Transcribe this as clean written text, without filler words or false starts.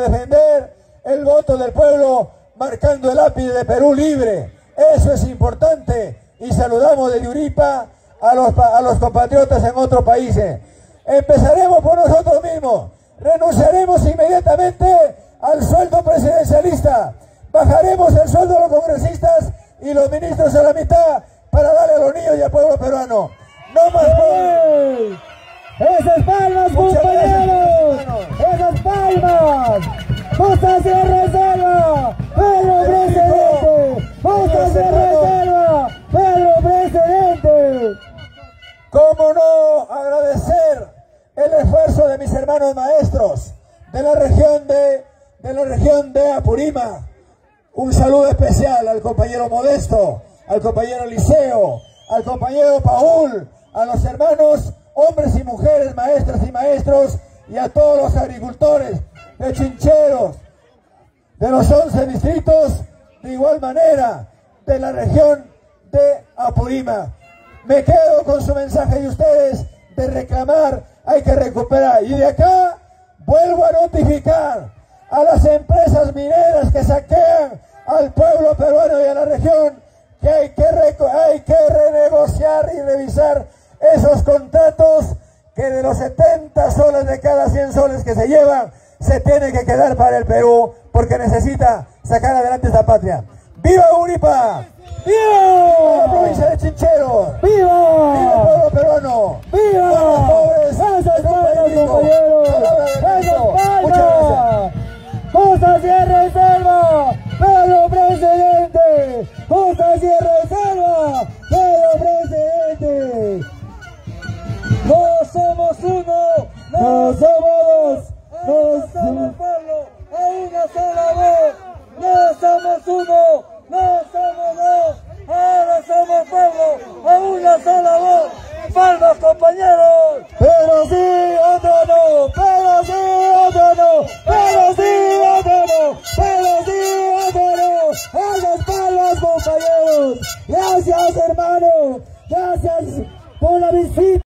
defender el voto del pueblo, marcando el lápiz de Perú libre. Eso es importante, y saludamos desde Uripa a los compatriotas en otros países. Empezaremos por nosotros mismos, renunciaremos inmediatamente al sueldo presidencialista, bajaremos el sueldo de los congresistas y los ministros a la mitad para darle a los niños y al pueblo peruano. No más ¡Ey! ¡Esas palmas, compañeros! ¡Esas palmas! ¡Justas de reserva! ¡Pedro presidente! ¡Justas de reserva! ¡Pedro presidente! ¿Cómo no agradecer el esfuerzo de mis hermanos maestros de la región de Apurímac? Un saludo especial al compañero Modesto, al compañero Liceo, al compañero Paul, a los hermanos hombres y mujeres, maestras y maestros, y a todos los agricultores de Chincheros, de los 11 distritos, de igual manera, de la región de Apurímac. Me quedo con su mensaje de ustedes de reclamar, hay que recuperar. Y de acá vuelvo a notificar a las empresas mineras que saquean al pueblo peruano y a la región que hay que renegociar y revisar esos contratos, que de los 70 soles de cada 100 soles que se llevan, se tiene que quedar para el Perú, porque necesita sacar adelante esta patria. ¡Viva Uripa! ¡Viva la provincia de Chincheros! ¡Viva! ¡Viva el pueblo peruano! ¡Viva! ¡Los pobres! ¡Esas palmas, compañeros! ¡Esas Muchas gracias. palmas! ¡Justas de reserva! ¡Pedro presidente! ¡Justas de reserva! ¡Pedro presidente! ¡No somos uno! ¡No somos dos! ¡No somos pueblo! ¡A una sola voz! ¡No somos uno! ¡No somos dos! ¡Ahora somos pueblo! ¡A una sola voz! ¡Palmas, compañeros! ¡Pero sí, otro no! ¡Pero sí, otro no! ¡Pero sí, otro no! ¡Pero sí, otro no! ¡Esas palmas, compañeros! ¡Gracias, hermano! ¡Gracias por la visita!